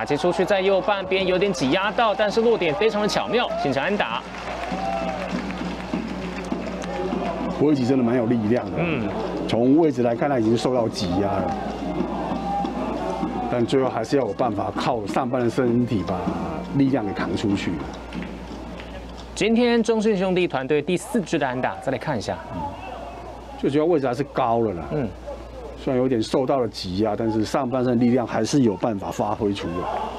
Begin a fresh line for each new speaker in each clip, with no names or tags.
打击出去在右半边有点挤压到，但是落点非常的巧妙，形成安打。
郭一吉真的蛮有力量的，从位置来看，他已经受到挤压了，但最后还是要有办法靠上半的身体把力量给扛出去。
今天中信兄弟团队第4支的安打，再来看一下，
最主要位置还是高了啦，虽然有点受到了挤压，但是上半身的力量还是有办法发挥出来。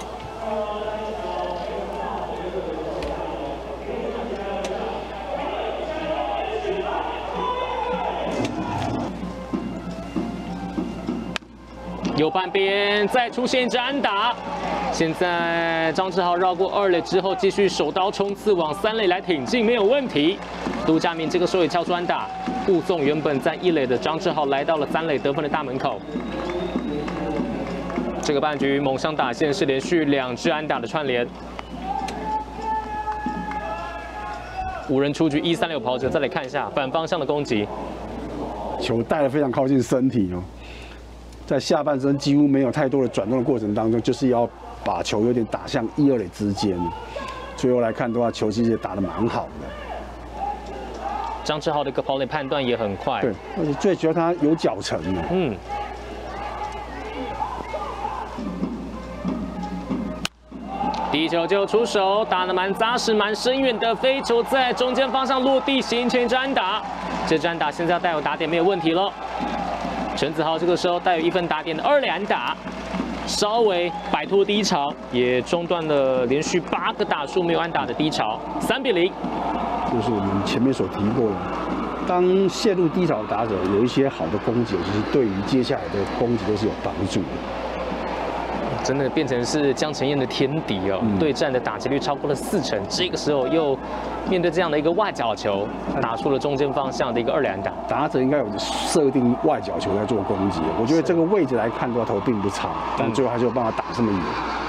右半边再出现一支安打，现在张志豪绕过2垒之后，继续手刀冲刺往3垒来挺进，没有问题。杜佳明这个时候也敲出安打，护送原本在1垒的张志豪来到了3垒得分的大门口。这个半局猛上打线是连续2支安打的串联。5人出局，136跑者，再来看一下反方向的攻击，
球带得非常靠近身体哦。在下半身几乎没有太多的转动的过程当中，就是要把球有点打向1、2垒之间。最后来看的话，球其实也打得蛮好的。
张志豪的一个跑垒判断也很快，
对，而且最主要他有脚程的。
第一球就出手，打得蛮扎实、蛮深远的飞球，在中间方向落地，形成一支安打。这支安打现在要带有打点没有问题了。陈子豪这个时候带有1分打点的2垒安打，稍微摆脱低潮，也中断了连续8个打数没有安打的低潮，3-0。
就是我们前面所提过的，当陷入低潮的打者有一些好的攻击，其实对于接下来的攻击都是有帮助的。
真的变成是江承燕的天敌哦，对战的打击率超过了40%，这个时候又面对这样的一个外角球，打出了中间方向的一个2垒安打。
打者应该有设定外角球在做攻击，我觉得这个位置来看的话，投并不差，但最后还是有办法打这么远。